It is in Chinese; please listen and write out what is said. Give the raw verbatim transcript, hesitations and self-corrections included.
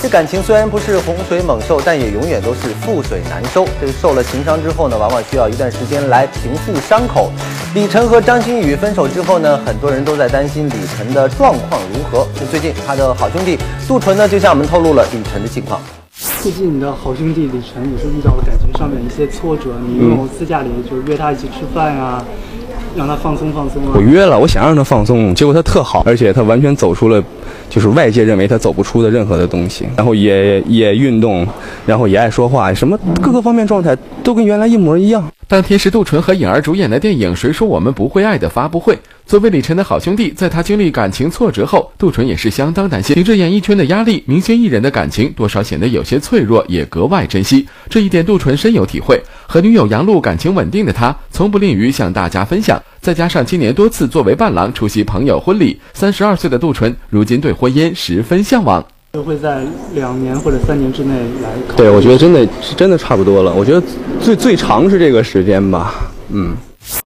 这感情虽然不是洪水猛兽，但也永远都是覆水难收。这受了情伤之后呢，往往需要一段时间来平复伤口。李晨和张馨予分手之后呢，很多人都在担心李晨的状况如何。就最近他的好兄弟杜淳呢，就向我们透露了李晨的近况。 最近你的好兄弟李晨也是遇到了感情上面一些挫折，你有没有私下里就约他一起吃饭呀、啊？让他放松放松啊！ 我约了，我想让他放松，结果他特好，而且他完全走出了，就是外界认为他走不出的任何的东西。然后也也运动，然后也爱说话，什么各个方面状态都跟原来一模一样。 当天是杜淳和颖儿主演的电影《谁说我们不会爱》的发布会。作为李晨的好兄弟，在他经历感情挫折后，杜淳也是相当担心。凭着演艺圈的压力，明星艺人的感情多少显得有些脆弱，也格外珍惜。这一点杜淳深有体会。和女友杨璐感情稳定的他，从不吝于向大家分享。再加上今年多次作为伴郎出席朋友婚礼，三十二岁的杜淳如今对婚姻十分向往。 就会在两年或者三年之内来考虑。 对，我觉得真的是真的差不多了。我觉得最最长是这个时间吧，嗯。